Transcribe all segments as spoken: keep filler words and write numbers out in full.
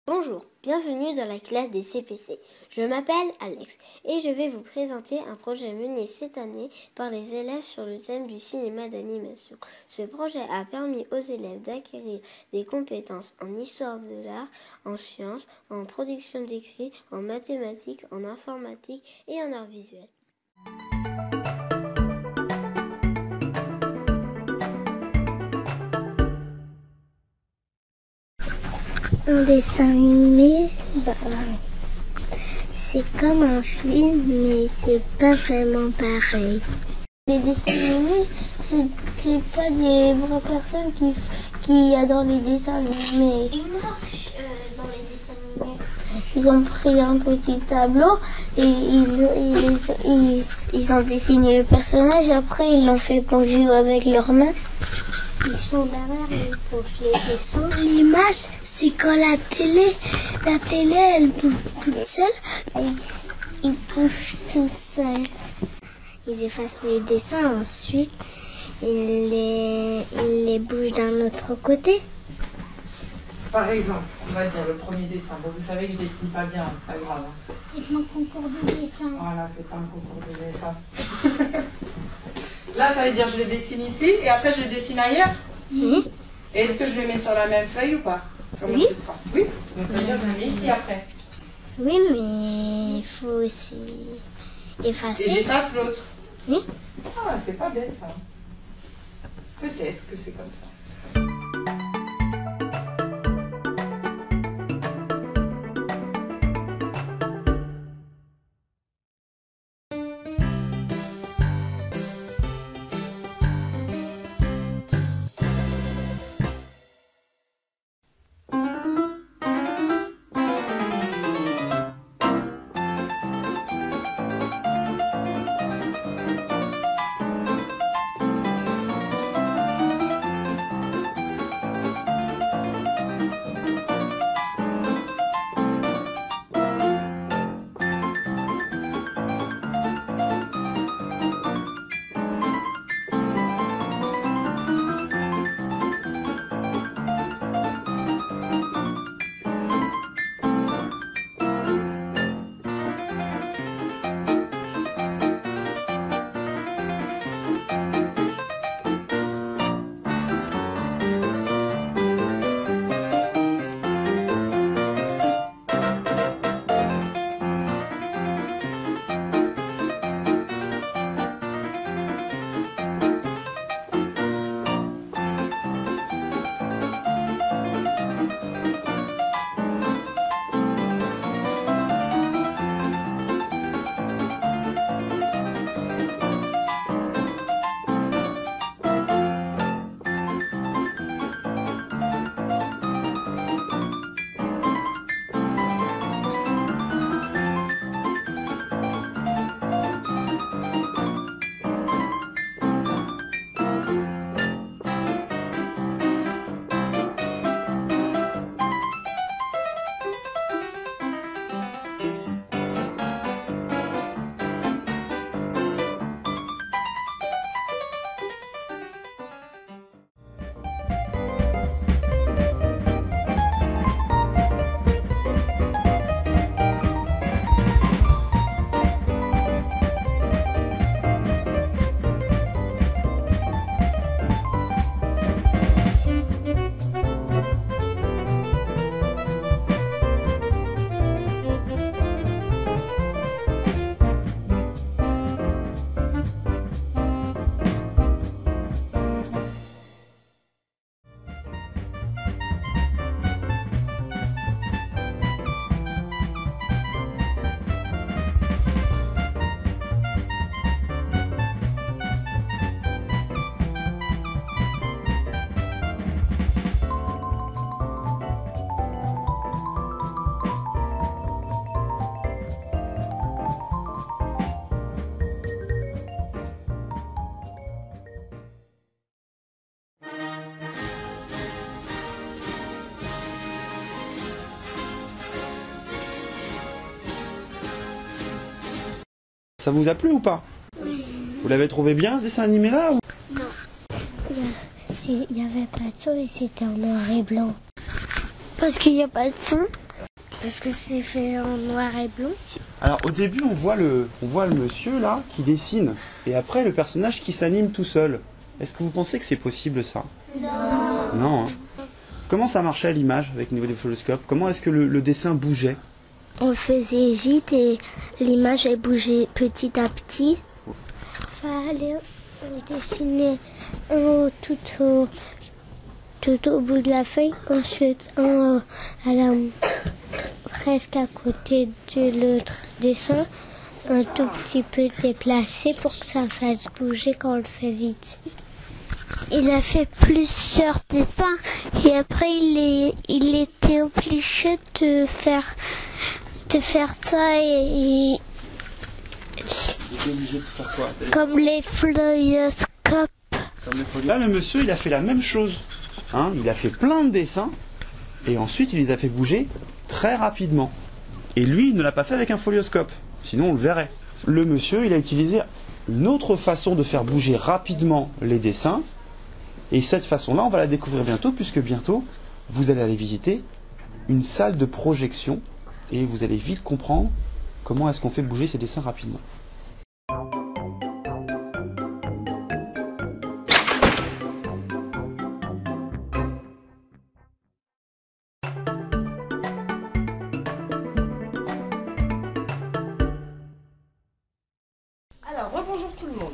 Bonjour, bienvenue dans la classe des C P C. Je m'appelle Alex et je vais vous présenter un projet mené cette année par les élèves sur le thème du cinéma d'animation. Ce projet a permis aux élèves d'acquérir des compétences en histoire de l'art, en sciences, en production d'écrit, en mathématiques, en informatique et en arts visuels. Un dessin animé, bah, c'est comme un film, mais c'est pas vraiment pareil. Les dessins animés, c'est, c'est pas des vraies personnes qui, qui y a dans les dessins animés. Ils marchent euh, dans les dessins animés. Ils ont pris un petit tableau et ils, ils, ils, ils ont dessiné le personnage. Après, ils l'ont fait conjuguer avec leurs mains. Ils sont derrière, ils peuvent les descendre. L'image, c'est quand la télé, la télé, elle bouge toute seule. Ils, ils bougent tout seuls. Ils effacent les dessins, ensuite, ils les, ils les bougent d'un autre côté. Par exemple, on va dire le premier dessin. Bon, vous savez que je dessine pas bien, c'est pas grave. C'est pas un concours de dessin. Voilà, c'est pas un concours de dessin. Là, ça veut dire je les dessine ici et après je les dessine ailleurs. Oui. Et est-ce que je les mets sur la même feuille ou pas? Comment Oui. Oui. Donc ça veut dire que je les mets ici après. Oui, mais il faut aussi effacer. Et j'efface l'autre. Oui. Ah, c'est pas bête ça. Peut-être que c'est comme ça. Ça vous a plu ou pas? Oui. Vous l'avez trouvé bien ce dessin animé là ou... Non. Il n'y avait pas de son et c'était en noir et blanc. Parce qu'il n'y a pas de son. Parce que c'est fait en noir et blanc. Alors au début on voit le, on voit le monsieur là qui dessine et après le personnage qui s'anime tout seul. Est-ce que vous pensez que c'est possible ça? Non. Non. Hein. Comment ça marchait à l'image avec le niveau des foloscopes? Comment est-ce que le, le dessin bougeait? On faisait vite et l'image elle bougeait petit à petit. Fallait dessiner un haut, tout au tout au bout de la feuille, ensuite un haut à la presque à côté de l'autre dessin, un tout petit peu déplacé pour que ça fasse bouger quand on le fait vite. Il a fait plusieurs dessins et après il, est, il était obligé de faire, de faire ça et, et Il était obligé de faire quoi? comme les fluoroscopes. Comme les folios. Là le monsieur il a fait la même chose. Hein, il a fait plein de dessins et ensuite il les a fait bouger très rapidement. Et lui il ne l'a pas fait avec un folioscope, sinon on le verrait. Le monsieur il a utilisé une autre façon de faire bouger rapidement les dessins. Et cette façon-là, on va la découvrir bientôt, puisque bientôt, vous allez aller visiter une salle de projection et vous allez vite comprendre comment est-ce qu'on fait bouger ces dessins rapidement. Alors, rebonjour tout le monde.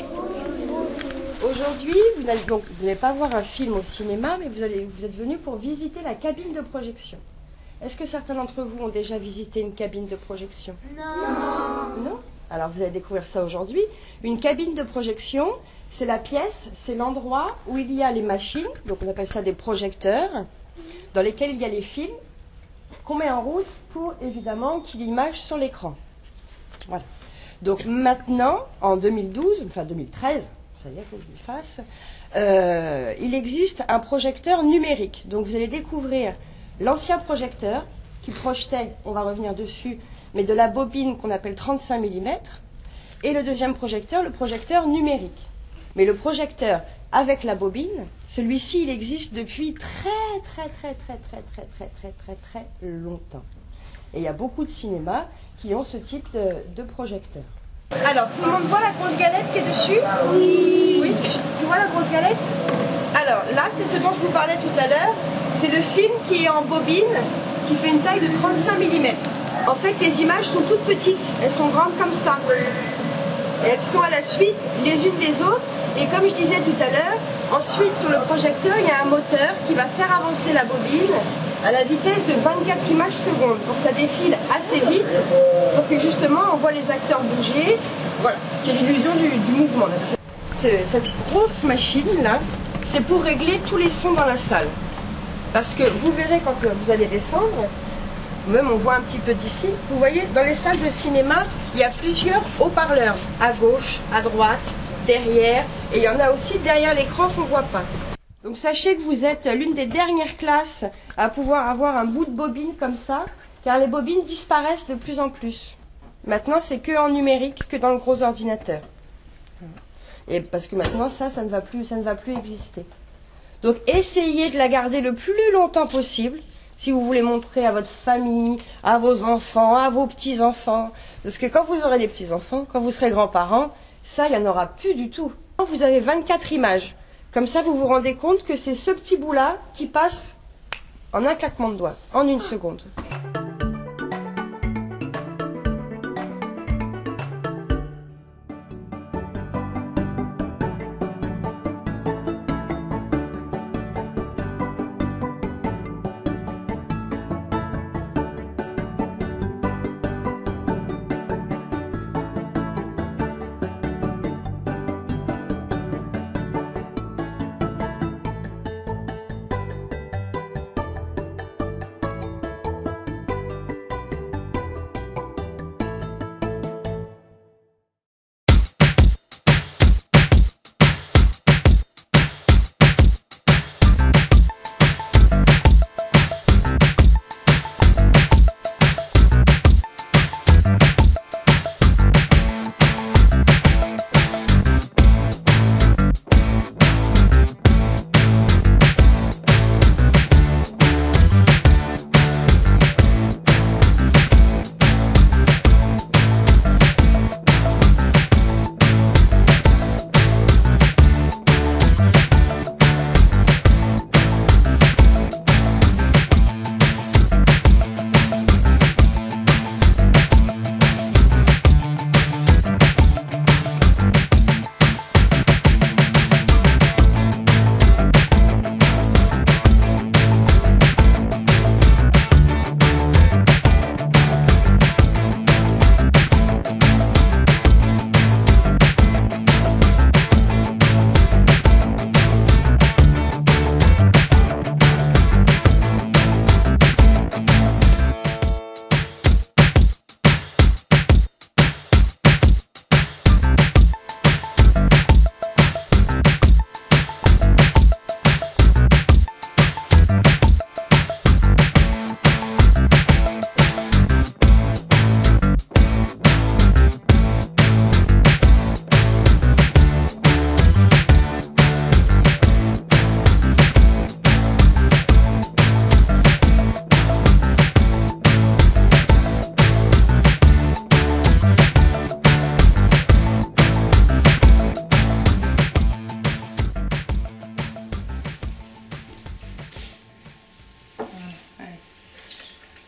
Aujourd'hui, vous n'allez donc vous n'allez pas voir un film au cinéma, mais vous, allez, vous êtes venus pour visiter la cabine de projection. Est-ce que certains d'entre vous ont déjà visité une cabine de projection? Non. Non? Alors vous allez découvrir ça aujourd'hui. Une cabine de projection, c'est la pièce, c'est l'endroit où il y a les machines, donc on appelle ça des projecteurs, dans lesquels il y a les films qu'on met en route pour évidemment qu'il y ait l'image sur l'écran. Voilà. Donc maintenant, en deux mille douze, enfin deux mille treize, ça y est, il faut que je le fasse, euh, il existe un projecteur numérique. Donc vous allez découvrir l'ancien projecteur qui projetait, on va revenir dessus, mais de la bobine qu'on appelle trente-cinq millimètres, et le deuxième projecteur, le projecteur numérique. Mais le projecteur avec la bobine, celui-ci, il existe depuis très très très très très très très très très très longtemps. Et il y a beaucoup de cinémas qui ont ce type de, de projecteur. Alors, tout le monde voit la grosse galette qui est dessus? Oui. Oui, tu vois la grosse galette? Alors, là, c'est ce dont je vous parlais tout à l'heure. C'est le film qui est en bobine, qui fait une taille de trente-cinq millimètres. En fait, les images sont toutes petites. Elles sont grandes comme ça. Et elles sont à la suite les unes des autres. Et comme je disais tout à l'heure, ensuite, sur le projecteur, il y a un moteur qui va faire avancer la bobine à la vitesse de vingt-quatre images secondes, pour que ça défile assez vite, pour que justement on voit les acteurs bouger, voilà, qu'il y ait l'illusion du, du mouvement. Ce, cette grosse machine là, c'est pour régler tous les sons dans la salle. Parce que vous verrez quand vous allez descendre, même on voit un petit peu d'ici, vous voyez, dans les salles de cinéma, il y a plusieurs haut-parleurs, à gauche, à droite, derrière, et il y en a aussi derrière l'écran qu'on ne voit pas. Donc sachez que vous êtes l'une des dernières classes à pouvoir avoir un bout de bobine comme ça, car les bobines disparaissent de plus en plus. Maintenant, c'est que en numérique, que dans le gros ordinateur. Et parce que maintenant, ça, ça ne va plus, ça ne va plus exister. Donc essayez de la garder le plus longtemps possible, si vous voulez montrer à votre famille, à vos enfants, à vos petits-enfants. Parce que quand vous aurez des petits-enfants, quand vous serez grands-parents, ça, il n'y en aura plus du tout. Vous avez vingt-quatre images. Comme ça, vous vous rendez compte que c'est ce petit bout-là qui passe en un claquement de doigts, en une seconde.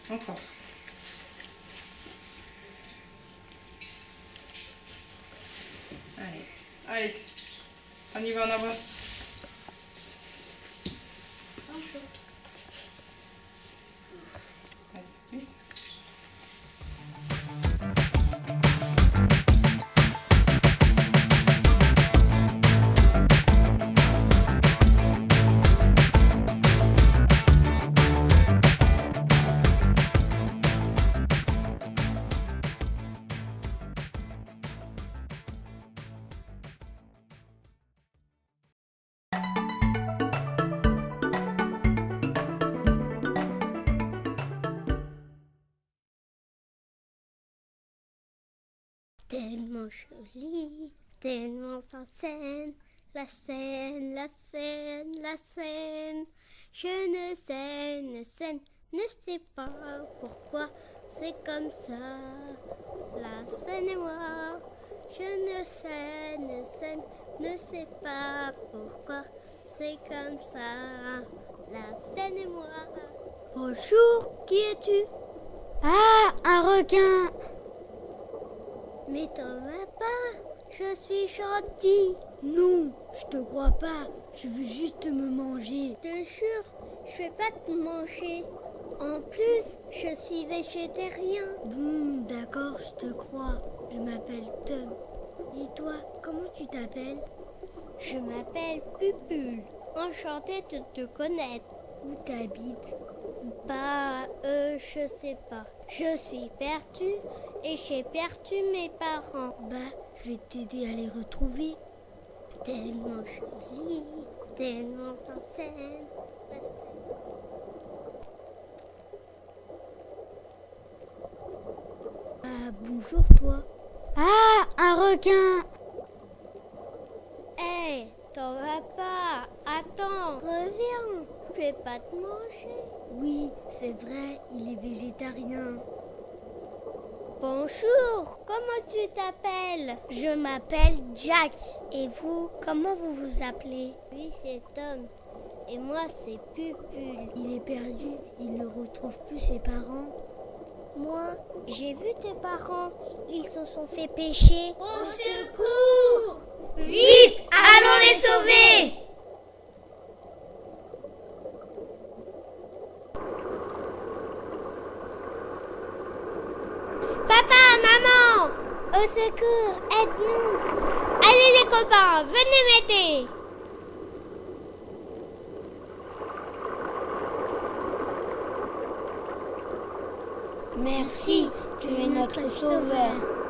Encore. Allez, allez, on y va, on avance. Vas-y. Tellement jolie, tellement sans scène, la scène, la scène, la scène. Je ne sais, ne sais, ne sais pas pourquoi c'est comme ça. La scène et moi, je ne sais, ne sais, ne sais pas pourquoi c'est comme ça. La scène et moi. Bonjour, qui es-tu? Ah, un requin! Mais t'en vas pas, je suis gentil. Non, je te crois pas, je veux juste me manger. Je te jure, je vais pas te manger. En plus, je suis végétarien. Bon, d'accord, je te crois. Je m'appelle Tom. Et toi, comment tu t'appelles? Je m'appelle Pupule. Enchantée de te connaître. Où t'habites? Bah, euh, je sais pas. Je suis perdue et j'ai perdu mes parents. Bah, je vais t'aider à les retrouver. Tellement jolie, tellement sans scène. Ah, bonjour toi. Ah, un requin. Hé, hey, t'en vas pas. Attends, reviens. Je vais pas te manger. Oui, c'est vrai, il est végétarien. Bonjour, comment tu t'appelles? Je m'appelle Jack. Et vous, comment vous vous appelez? Lui, c'est Tom. Et moi, c'est Pupule. Il est perdu, il ne retrouve plus ses parents. Moi, j'ai vu tes parents. Ils se sont fait pécher. Au secours! Vite, allons les sauver! Papa, maman! Au secours, aide-nous! Allez les copains, venez m'aider! Merci, tu es notre sauveur.